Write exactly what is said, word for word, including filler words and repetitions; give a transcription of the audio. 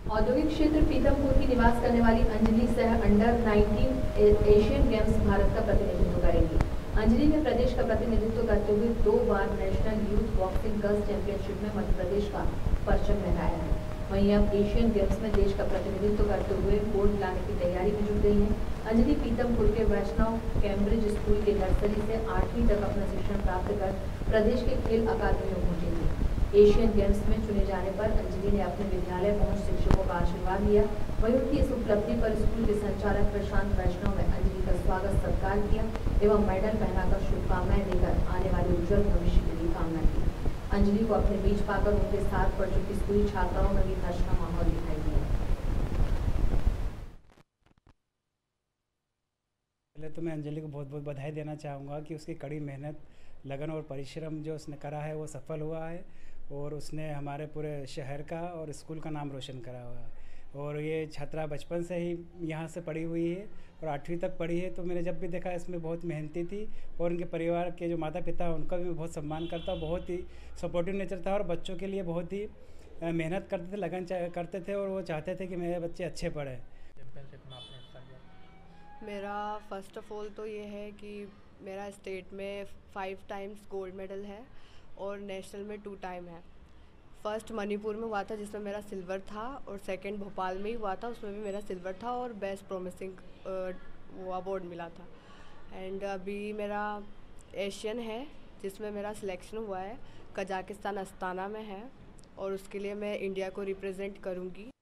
औद्योगिक क्षेत्र पीतमपुर की निवास करने वाली अंजलि सह under nineteen Asian Games Bharat का प्रतिनिधित्व करेंगी। अंजलि ने प्रदेश का प्रतिनिधित्व करते हुए दो बार national youth boxing girls championship में मध्य प्रदेश का परचम लहराया है। वहीं अब एशियन गेम्स में देश का प्रतिनिधित्व करते हुए गोल्ड लाने की तैयारी में जुट गई है। अंजलि पीतमपुर के वैष्णव कैम्ब्रिज स्कूल के नर्सरी से आठवीं तक अपना शिक्षण प्राप्त कर प्रदेश के खेल अकादमी में पहुंचेंगी। एशियन गेम्स में चुने जाने पर अंजलि ने अपने विद्यालय पहुंच शिक्षकों का आशीर्वाद लिया। वहीं उनकी इस उपलब्धि पर स्कूल के संचालक प्रशांत वैष्णव ने अंजलि का स्वागत सत्कार किया एवं मेडल पहनाकर शुभकामनाएं देकर आने वाले उज्जवल भविष्य के लिए कामना की। अंजलि को अपने बीच पाकर उनके साथ पढ़ चुकी स्कूली छात्राओं में भी हर्ष का माहौल दिखाई दिया। पहले तो मैं अंजलि को बहुत बहुत बधाई देना चाहूँगा कि उसकी कड़ी मेहनत, लगन और परिश्रम जो उसने करा है वो सफल हुआ है और उसने हमारे पूरे शहर का और स्कूल का नाम रोशन करा हुआ है। और ये छात्रा बचपन से ही यहाँ से पढ़ी हुई है और आठवीं तक पढ़ी है। तो मैंने जब भी देखा इसमें बहुत मेहनती थी और उनके परिवार के जो माता पिता उनका भी बहुत सम्मान करता, बहुत ही सपोर्टिव नेचर था और बच्चों के लिए बहुत ही मेहनत करते थे, लगन करते थे और वो चाहते थे कि मेरे बच्चे अच्छे पढ़ें। चैम्पियनशिप में आपने हिस्सा लिया। मेरा फर्स्ट ऑफ ऑल तो ये है कि मेरा स्टेट में फाइव टाइम्स गोल्ड मेडल है और नेशनल में टू टाइम है। फर्स्ट मणिपुर में हुआ था जिसमें मेरा सिल्वर था और सेकंड भोपाल में ही हुआ था, उसमें भी मेरा सिल्वर था और बेस्ट प्रोमिसिंग वो अवार्ड मिला था। एंड अभी मेरा एशियन है जिसमें मेरा सिलेक्शन हुआ है, कजाकिस्तान अस्ताना में है और उसके लिए मैं इंडिया को रिप्रेजेंट करूँगी।